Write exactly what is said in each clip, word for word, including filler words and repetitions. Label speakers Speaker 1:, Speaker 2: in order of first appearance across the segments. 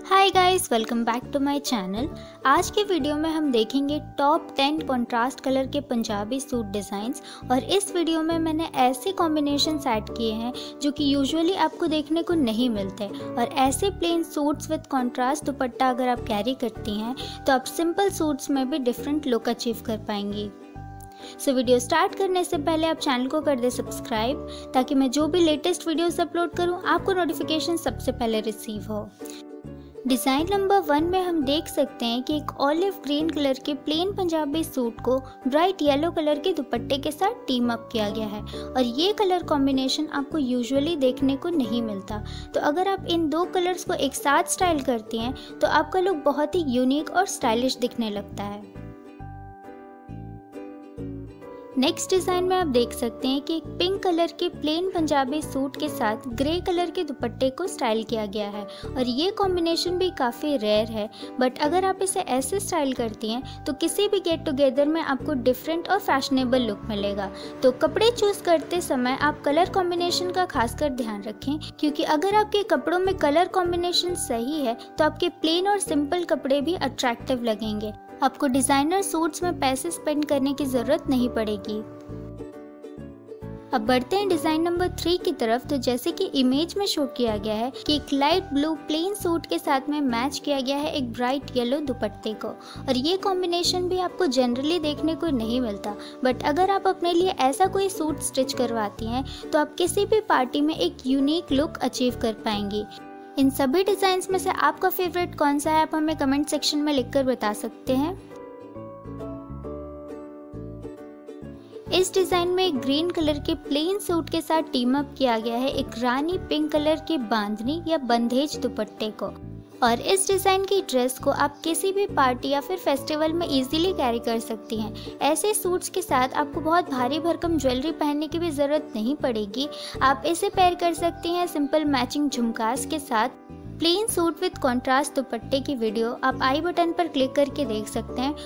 Speaker 1: Hi guys, welcome back to my channel. आज के video में हम देखेंगे टॉप टेन कंट्रास्ट कलर के पंजाबी सूट डिज़ाइंस। और इस वीडियो में मैंने ऐसे कॉम्बिनेशन ऐड किए हैं जो कि यूजुअली आपको देखने को नहीं मिलते। और ऐसे plain suits with contrast dupatta अगर आप कैरी करती हैं तो आप सिंपल सूट्स में भी डिफरेंट लुक अचीव कर पाएंगी। सो वीडियो स्टार्ट करने से पहले आप चैनल को कर दे सब्सक्राइब, ताकि मैं जो भी लेटेस्ट वीडियोस अपलोड करूं आपको नोटिफिकेशन सबसे पहले रिसीव हो। डिज़ाइन नंबर वन में हम देख सकते हैं कि एक ऑलिव ग्रीन कलर के प्लेन पंजाबी सूट को ब्राइट येलो कलर के दुपट्टे के साथ टीम अप किया गया है। और ये कलर कॉम्बिनेशन आपको यूजुअली देखने को नहीं मिलता। तो अगर आप इन दो कलर्स को एक साथ स्टाइल करती हैं तो आपका लुक बहुत ही यूनिक और स्टाइलिश दिखने लगता है। नेक्स्ट डिज़ाइन में आप देख सकते हैं कि एक पिंक कलर के प्लेन पंजाबी सूट के साथ ग्रे कलर के दुपट्टे को स्टाइल किया गया है। और ये कॉम्बिनेशन भी काफ़ी रेयर है, बट अगर आप इसे ऐसे स्टाइल करती हैं तो किसी भी गेट टुगेदर में आपको डिफरेंट और फैशनेबल लुक मिलेगा। तो कपड़े चूज़ करते समय आप कलर कॉम्बिनेशन का खासकर ध्यान रखें, क्योंकि अगर आपके कपड़ों में कलर कॉम्बिनेशन सही है तो आपके प्लेन और सिंपल कपड़े भी अट्रैक्टिव लगेंगे। आपको डिज़ाइनर सूट्स में पैसे स्पेंड करने की ज़रूरत नहीं पड़ेगी। अब बढ़ते हैं डिज़ाइन नंबर थ्री की तरफ। तो जैसे कि इमेज में शो किया गया है कि एक लाइट ब्लू प्लेन सूट के साथ में मैच किया गया है एक ब्राइट येलो दुपट्टे को। और ये कॉम्बिनेशन भी आपको जनरली देखने को नहीं मिलता, बट अगर आप अपने लिए ऐसा कोई सूट स्टिच करवाती हैं तो आप किसी भी पार्टी में एक यूनिक लुक अचीव कर पाएंगी। इन सभी डिज़ाइंस में से आपका फेवरेट कौन सा है, आप हमें कमेंट सेक्शन में लिखकर बता सकते हैं। इस डिज़ाइन में एक ग्रीन कलर के प्लेन सूट के साथ टीम अप किया गया है एक रानी पिंक कलर के बांधनी या बंधेज दुपट्टे को। और इस डिज़ाइन की ड्रेस को आप किसी भी पार्टी या फिर फेस्टिवल में इजीली कैरी कर सकती हैं। ऐसे सूट्स के साथ आपको बहुत भारी भरकम ज्वेलरी पहनने की भी ज़रूरत नहीं पड़ेगी। आप इसे पेयर कर सकती हैं सिंपल मैचिंग झुमकास के साथ। प्लेन सूट विद कॉन्ट्रास्ट दुपट्टे की वीडियो आप आई बटन पर क्लिक करके देख सकते हैं।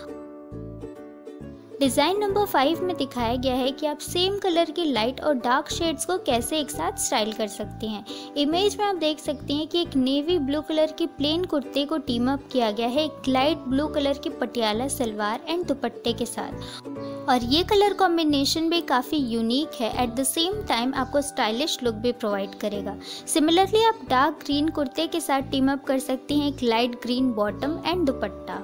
Speaker 1: डिज़ाइन नंबर फाइव में दिखाया गया है कि आप सेम कलर की लाइट और डार्क शेड्स को कैसे एक साथ स्टाइल कर सकती हैं। इमेज में आप देख सकती हैं कि एक नेवी ब्लू कलर की प्लेन कुर्ते को टीम अप किया गया है एक लाइट ब्लू कलर की पटियाला सलवार एंड दुपट्टे के साथ। और ये कलर कॉम्बिनेशन भी काफ़ी यूनिक है, एट द सेम टाइम आपको स्टाइलिश लुक भी प्रोवाइड करेगा। सिमिलरली आप डार्क ग्रीन कुर्ते के साथ टीम अप कर सकती हैं एक light green bottom and dupatta.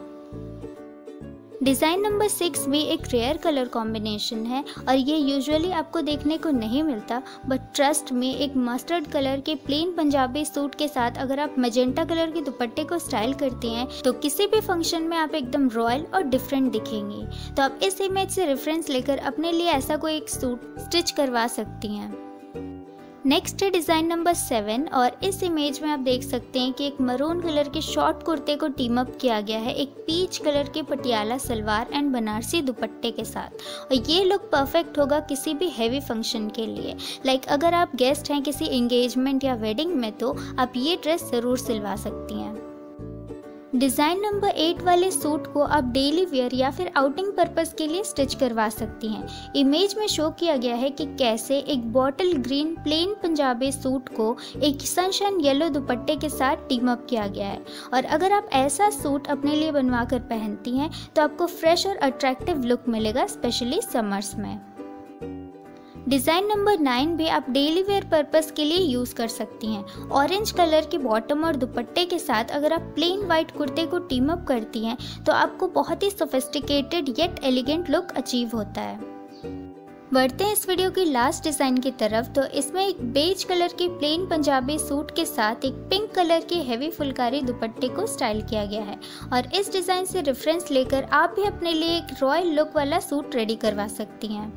Speaker 1: Design number six भी एक रेयर कलर कॉम्बिनेशन है और ये यूजुअली आपको देखने को नहीं मिलता, बट ट्रस्ट में एक मस्टर्ड कलर के प्लेन पंजाबी सूट के साथ अगर आप मजेंटा कलर के दुपट्टे को स्टाइल करती हैं तो किसी भी फंक्शन में आप एकदम रॉयल और डिफरेंट दिखेंगी। तो आप इस इमेज से रेफरेंस लेकर अपने लिए ऐसा कोई एक सूट स्टिच करवा सकती हैं। नेक्स्ट है डिज़ाइन नंबर सेवन। और इस इमेज में आप देख सकते हैं कि एक मरून कलर के शॉर्ट कुर्ते को टीम अप किया गया है एक पीच कलर के पटियाला सलवार एंड बनारसी दुपट्टे के साथ। और ये लुक परफेक्ट होगा किसी भी हैवी फंक्शन के लिए। लाइक like अगर आप गेस्ट हैं किसी एंगेजमेंट या वेडिंग में तो आप ये ड्रेस ज़रूर सिलवा सकती हैं। डिज़ाइन नंबर एट वाले सूट को आप डेली वेयर या फिर आउटिंग पर्पस के लिए स्टिच करवा सकती हैं। इमेज में शो किया गया है कि कैसे एक bottle green plain Punjabi suit को एक सनशाइन येलो दुपट्टे के साथ टीम अप किया गया है। और अगर आप ऐसा सूट अपने लिए बनवा कर पहनती हैं तो आपको फ्रेश और अट्रैक्टिव लुक मिलेगा, स्पेशली समर्स में। डिज़ाइन नंबर नाइन भी आप डेली वेयर पर्पस के लिए यूज़ कर सकती हैं। ऑरेंज कलर के बॉटम और दुपट्टे के साथ अगर आप प्लेन वाइट कुर्ते को टीम अप करती हैं तो आपको बहुत ही sophisticated yet elegant look achieve होता है। बढ़ते हैं इस वीडियो की लास्ट डिज़ाइन की तरफ। तो इसमें एक बेज कलर के प्लेन पंजाबी सूट के साथ एक पिंक कलर के हेवी फुलकारी दुपट्टे को स्टाइल किया गया है। और इस डिज़ाइन से रेफरेंस लेकर आप भी अपने लिए एक रॉयल लुक वाला सूट रेडी करवा सकती हैं।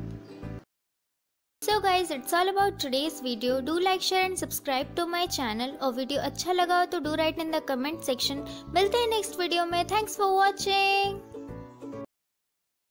Speaker 1: So guys, it's all about today's video. Do like, share and subscribe to my channel. और वीडियो अच्छा लगा हो तो do write in the comment section। मिलते हैं नेक्स्ट वीडियो में। Thanks for watching.